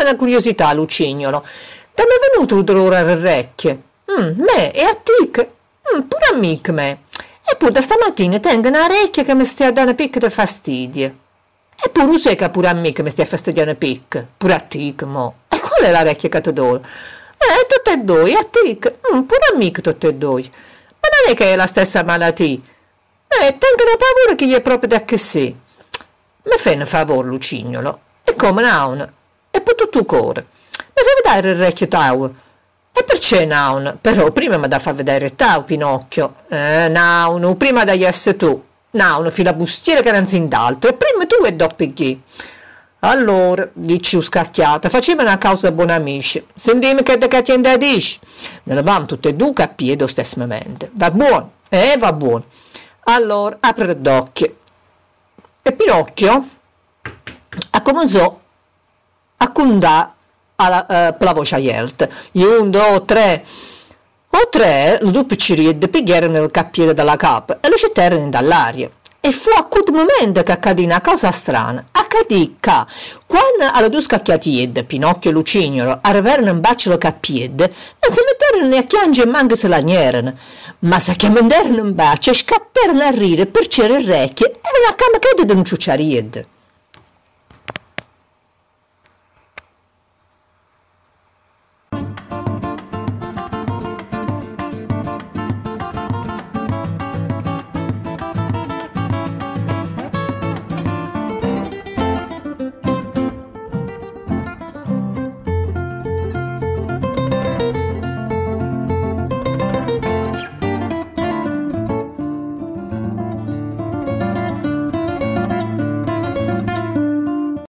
una curiosità, Lucignolo. Da me è venuto un dolore alle orecchie? Me, e a tic? Pure a mic me. Eppure stamattina tengo una orecchia che mi stia dando picco di fastidio. Eppure sai che pure a me che mi stia fastidiando picco, pure a tic, mo. E qual è l'orecchia che ti do? Tutte e due, a tic, pure a me tutte e due. Ma non è che è la stessa malattia. Tengo una paura che gli è proprio da che sì. Mi fai un favore, Lucignolo, e come naun, e per tutto il cuore. Mi fai vedere il orecchio tau. E perché naun? Però prima mi da far vedere il tau, Pinocchio. Naun, prima da essere tu. Naun, filabustiere che non sin d'altro, e prima tu e dopo chi. Allora, dici scacchiata, faceva una causa buoni amici. Sentimi che da che ti dici. Ne levamo tutte e due a piedi stesso momento. Va buono, va buono. Allora, apri d'occhio. E Pinocchio cominciò a contare per la voce aielta. 1, 2, 3. O 3, le due picciriette pigliarono il cappiere dalla capa e lo gettarono dall'aria. E fu a quel momento che accadì una cosa strana. Accadì che, quando alle due scacchiatiette, Pinocchio e Lucignolo, arrivarono in bacio le cappiette, non si metterono né a chiangere e manco se lagnarono, ma se chiamandarono in bacio e scattarono a ridere per c'era orecchie e una camacchetta di un ciucciariette.